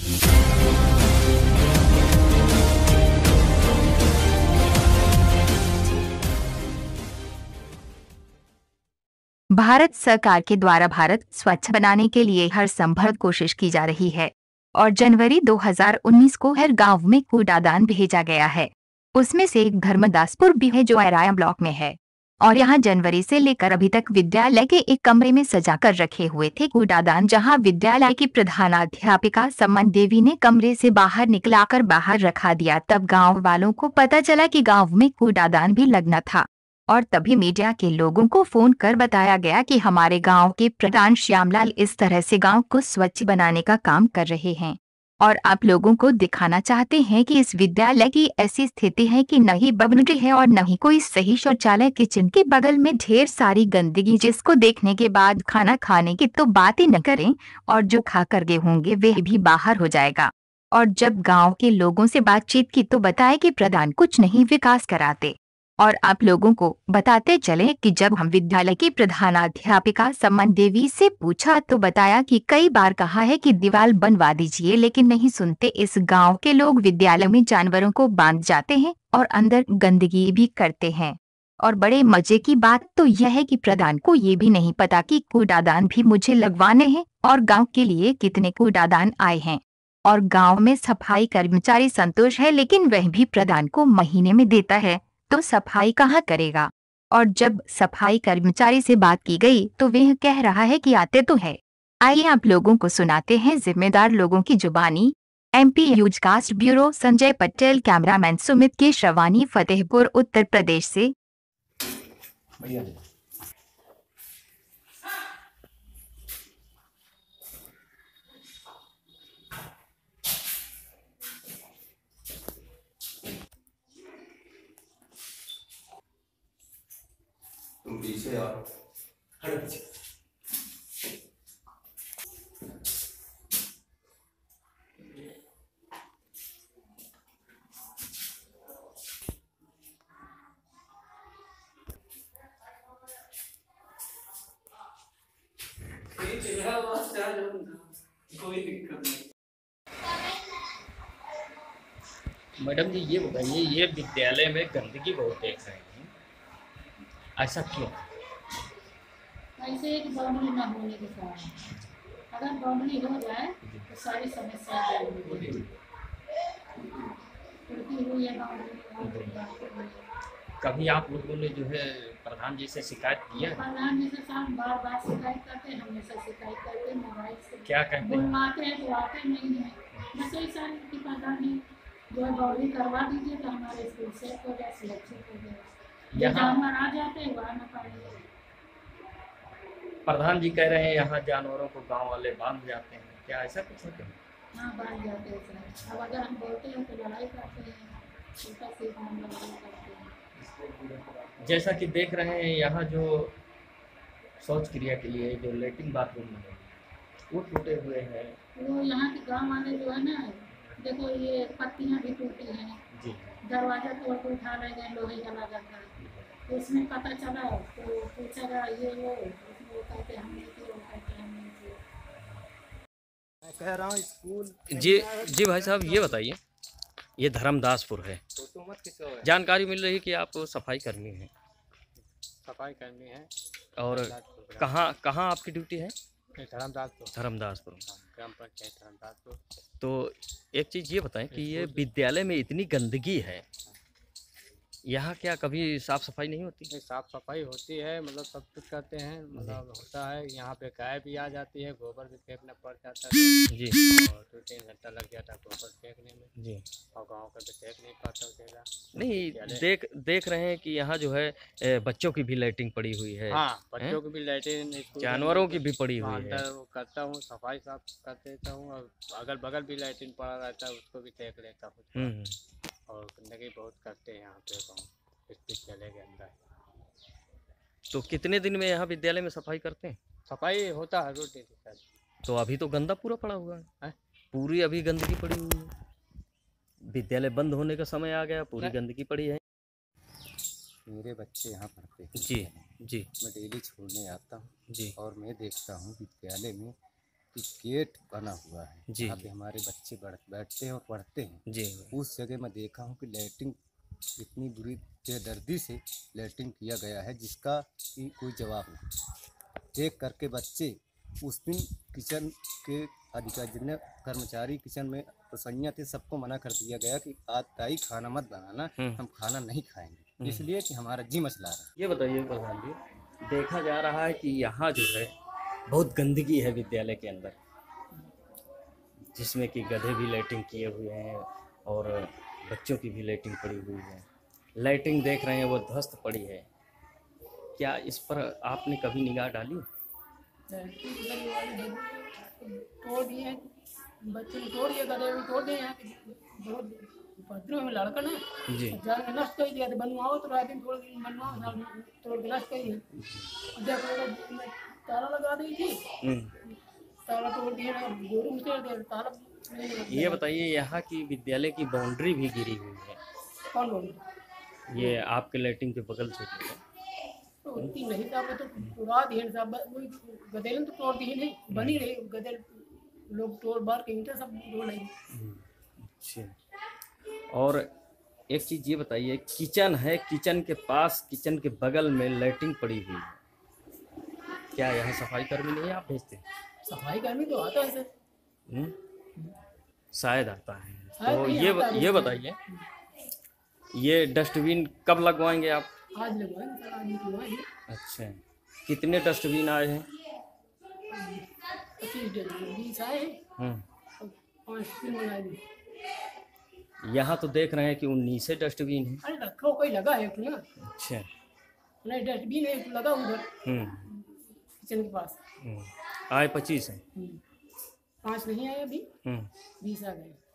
भारत सरकार के द्वारा भारत स्वच्छ बनाने के लिए हर संभव कोशिश की जा रही है और जनवरी 2019 को हर गांव में कूड़ादान भेजा गया है। उसमें से एक धर्मदासपुर भी है जो आराया ब्लॉक में है और यहाँ जनवरी से लेकर अभी तक विद्यालय के एक कमरे में सजा कर रखे हुए थे कूड़ादान, जहाँ विद्यालय की प्रधानाध्यापिका समन देवी ने कमरे से बाहर निकलाकर बाहर रखा दिया। तब गाँव वालों को पता चला कि गाँव में कूड़ादान भी लगना था और तभी मीडिया के लोगों को फोन कर बताया गया कि हमारे गांव के प्रधान श्यामलाल इस तरह से गांव को स्वच्छ बनाने का काम कर रहे हैं और आप लोगों को दिखाना चाहते हैं कि इस विद्यालय की ऐसी स्थिति है कि न ही बाउंड्री है और न ही कोई सही शौचालय। किचन के बगल में ढेर सारी गंदगी, जिसको देखने के बाद खाना खाने की तो बात ही न करें और जो खा कर गए होंगे वह भी बाहर हो जाएगा। और जब गाँव के लोगों से बातचीत की तो बताया कि प्रधान कुछ नहीं विकास कराते। और आप लोगों को बताते चले कि जब हम विद्यालय की प्रधानाध्यापिका समन देवी से पूछा तो बताया कि कई बार कहा है कि दीवार बनवा दीजिए, लेकिन नहीं सुनते। इस गांव के लोग विद्यालय में जानवरों को बांध जाते हैं और अंदर गंदगी भी करते हैं। और बड़े मजे की बात तो यह है कि प्रधान को ये भी नहीं पता कि कूड़ादान भी मुझे लगवाने हैं और गाँव के लिए कितने कूड़ादान आए हैं। और गाँव में सफाई कर्मचारी संतोष है, लेकिन वह भी प्रधान को महीने में देता है तो सफाई कहाँ करेगा। और जब सफाई कर्मचारी से बात की गई तो वह कह रहा है कि आते तो है। आइए आप लोगों को सुनाते हैं जिम्मेदार लोगों की जुबानी। MP newscast bureau, Sanjay Patel, cameraman Sumit K Shrawani, Fatehpur, Uttar Pradesh से। तुम पीछे आओ, हटो पीछे। कोई दिक्कत नहीं। मैडम जी ये बताइए, ये विद्यालय में गंदगी बहुत देख रहे हैं, ऐसा क्यों? ऐसे एक बाउंड्री ना होने के कारण, अगर बाउंड्री हो जाए तो सारी समस्या हुई है बाउंड्री। कभी आप लोगों ने जो है प्रधान जी से शिकायत किया है? प्रधान जी से साहब बार बार शिकायत करते हैं, हमेशा शिकायत करते हैं, मोबाइल से क्या कहते हैं? बुलवाते हैं तो आते नहीं है। बस यही सारी की प्रधान जी जो है बाउंड्री करवा दीजिए तो हमारे स्कूल से हो जाए, सुरक्षित हो जाए। यहाँ जानवर आ जाते हैं वहाँ न पाए। प्रधान जी कह रहे हैं यहाँ जानवरों को गांव वाले बांध जाते हैं, क्या ऐसा कुछ होता है? हाँ, बांध जाते हैं सर। अब अगर हम बोलते हैं तो लड़ाई करते हैं, उल्टा सीधा हम लड़ाई करते हैं। जैसा कि देख रहे हैं यहाँ जो शौच क्रिया के लिए जो लेटरिन बाथरूम है वो टूटे हुए हैं। वो यहाँ के गाँव वाले जो है ना, देखो ये पत्तियाँ भी टूटी हैं जी, दरवाजा तोड़ के उठा ले गए, लोहे का लगा था। तो उसमें पता चला तो पूछा गया ये वो, उसमें वो कहते हम नहीं किए, वो कहते हम नहीं किए। मैं कह रहा हूँ स्कूल जी भाई साहब ये बताइए, ये धर्मदासपुर है, तो मत किसको है? जानकारी मिल रही है कि आप सफाई करनी है सफाई करनी है और कहाँ आपकी ड्यूटी है? धर्मदासपुर ग्राम पंचायत धर्मदासपुर। तो एक चीज़ ये बताएं कि ये विद्यालय में इतनी गंदगी है, यहाँ क्या कभी साफ सफाई नहीं होती? साफ सफाई होती है, मतलब सब कुछ करते हैं, मतलब होता है। यहाँ पे गाय भी आ जाती है, गोबर भी फेंकना पड़ जाता है जी, और 2-3 घंटा लग जाता है गोबर फेंकने में जी। और गाँव का भी फेंक नहीं पाता उठेगा। नहीं, देख रहे हैं कि यहाँ जो है बच्चों की भी लाइटिंग पड़ी हुई है। हाँ, बच्चों की भी लाइटिंग, जानवरों की भी पड़ी हुई है। अंदर वो करता हूँ, सफाई साफ कर देता हूँ और अगल बगल भी लाइटिंग पड़ा रहता है, उसको भी फेंक लेता हूँ। और गंदगी बहुत करते हैं यहाँ पे गाँव विद्यालय के अंदर। तो कितने दिन में यहाँ विद्यालय में सफाई करते हैं? सफाई होता है रोटी के साथ। तो अभी तो गंदा पूरा पड़ा हुआ है, पूरी अभी गंदगी पड़ी हुई है। विद्यालय बंद होने का समय आ गया, पूरी गंदगी पड़ी है। मेरे बच्चे यहाँ पढ़ते हैं जी जी, मैं डेली छोड़ने आता हूँ जी, और मैं देखता हूँ विद्यालय में कि गेट बना हुआ है जी, जहाँ जी। पे हमारे बच्चे बैठते हैं और पढ़ते हैं। जी उस जगह मैं देखा हूँ कि लैट्रिन इतनी बुरी बेदर्दी से लैट्रिन किया गया है जिसका कि कोई जवाब नहीं। देख करके बच्चे उस दिन किचन के अधिकारी जितने कर्मचारी किचन में रसोइया थे सबको मना कर दिया गया कि आज ताई खाना मत बनाना, हम खाना नहीं खाएंगे, इसलिए कि हमारा जी मचला रहा है। ये बताइए प्रधान जी, देखा जा रहा है कि यहाँ जो है बहुत गंदगी है विद्यालय के अंदर, जिसमें कि गधे भी लैट्रिन किए हुए हैं और बच्चों की भी लैट्रिन पड़ी हुई है। लैट्रिन देख रहे हैं वो ध्वस्त पड़ी है। क्या इस पर आपने कभी निगाह डाली? तोड़ दिए बच्चे ने, तोड़ दिए गधे भी तोड़ दिए। यहाँ के बहुत पत्रों में लड़कन है जी। जाके नष्ट कर दिया। तो बनवाओ तो रात दिन थोड़ा दिन बनवाओ, तोड़ के नष्ट कर दिया। देखो ताला लगा दी थी, ताला तोड़ दिया, गोरू से ताला नहीं लगा। ये बताइए, यहाँ की विद्यालय की बाउंड्री भी गिरी हुई है। कौन बोल? ये आपके लैट्रिन के बगल से जो है। तो उतनी नहीं साहब, तो तोड़ा दिए साहब, गदेलन तो तोड़ दी नहीं, बनी रही गदेल लोग तोड़ बार के ईंटें सब तोड़ रही। अच्छा। और एक चीज़ ये बताइए, किचन है, किचन के पास, किचन के बगल में लैट्रिन पड़ी हुई है, क्या यहाँ सफाई कर्मी नहीं आप भेजते हैं? सफाई कर्मी तो आता है सर। शायद आता है। शायद तो नहीं ये आता है। ये बताइए, ये डस्टबिन कब लगवाएंगे आप? आज लगवाएंगे सर, आज लगवाएंगे। अच्छा, कितने डस्टबिन आए हैं? 25 आए हैं, 5 दिन मंगाए थे। यहाँ तो देख रहे हैं कि 19 डस्टबिन है। अरे रखो, कोई लगा है ना। अच्छा। नहीं, डस्टबिन है लगा उधर किचन के पास। आए 25 हैं। 5 नहीं आए अभी, 20 20 आ गए।